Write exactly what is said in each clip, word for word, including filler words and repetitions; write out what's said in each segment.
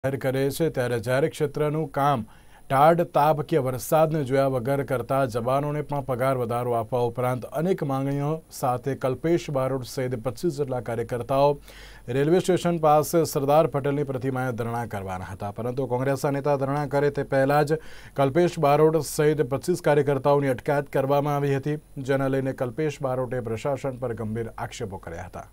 જાહેર કરે છે ત્યારે જાહેર ક્ષેત્રનું કામ ટાઢ તાપ કે વરસાદને જોયા વગર કરતા જવાનોને પણ પગાર વધારો આપવા ઉપરાંત અનેક માંગણીઓ સાથે કલ્પેશ બારોટ સહિત પચીસ જેટલા કાર્યકર્તાઓ રેલવે સ્ટેશન પાસે સરદાર પટેલની પ્રતિમાએ ધરણા કરવાના હતા, પરંતુ કોંગ્રેસના નેતા ધરણા કરે તે પહેલા જ કલ્પેશ બારોટ સહિત પચીસ કાર્યકર્તાઓની અટકાયત કરવામાં આવી હતી, જેને લઈને કલ્પેશ બારોટે પ્રશાસન પર ગંભીર આક્ષેપો કર્યા હતા।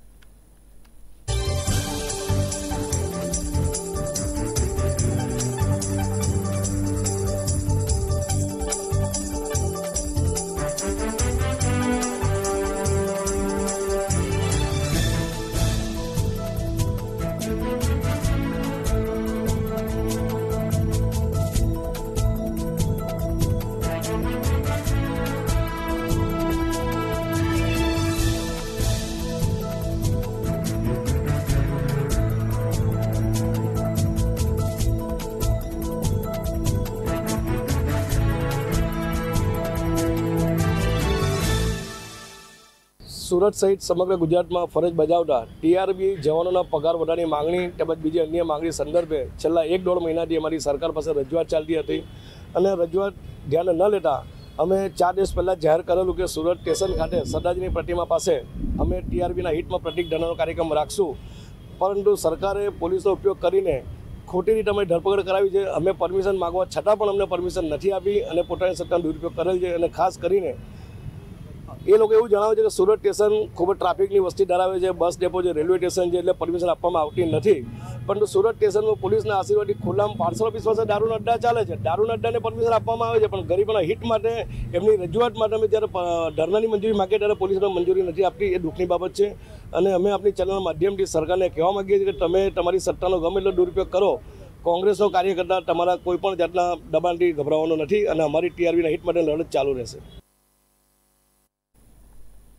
सूरत सहित समग्र गुजरात में फरज बजावता टीआरबी जवानों पगार वधारनी मांगणी તેમજ બીજી અન્ય માંગણી સંદર્ભે છેલ્લા એક દોઢ મહિનાથી અમારી સરકાર પાસે રજૂઆત ચાલતી હતી અને રજૂઆત ધ્યાને ન લેતા અમે ચાર દિવસ પહેલાં જાહેર કરેલું કે સુરત સ્ટેશન ખાતે સરદારજીની પ્રતિમા પાસે અમે ટીઆરબીના હિટમાં પ્રતિક ધરણાનો કાર્યક્રમ રાખશું, પરંતુ સરકારે પોલીસનો ઉપયોગ કરીને ખોટી રીતે અમે ધરપકડ કરાવી છે। અમે પરમિશન માગવા છતાં પણ અમને પરમિશન નથી આપી અને પોતાની સત્તાનો દુરુપયોગ કરેલ છે અને ખાસ કરીને એ લોકો એવું જણાવે છે કે સુરત સ્ટેશન ખૂબ જ ટ્રાફિકની વસ્તી ધરાવે છે, બસ ડેપો છે, રેલવે સ્ટેશન છે, એટલે પરમિશન આપવામાં આવતી નથી, પરંતુ સુરત સ્ટેશનમાં પોલીસના આશીર્વાદથી ખુલ્લામાં પાર્સલ ઓફિસ પાસે દારૂના અડ્ડા ચાલે છે, દારૂના અડ્ડાને પરમિશન આપવામાં આવે છે, પણ ગરીબોના હિટ માટે એમની રજૂઆત માટે અમે જ્યારે ધરણાની મંજૂરી માગીએ ત્યારે પોલીસને મંજૂરી નથી આપતી। એ દુઃખની બાબત છે અને અમે આપણી ચેનલના માધ્યમથી સરકારને કહેવા માગીએ છીએ કે તમે તમારી સત્તાનો ગમે એટલો દુરુપયોગ કરો, કોંગ્રેસનો કાર્યકર્તા તમારા કોઈ પણ જાતના દબાણથી ગભરાવાનો નથી અને અમારી ટીઆરબીના હિટ માટે લડત ચાલુ રહેશે।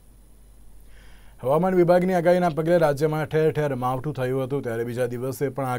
હવામાન વિભાગની આગાહીના પગલે રાજ્યમાં ઠેર ઠેર માવઠું થયું હતું, ત્યારે બીજા દિવસે પણ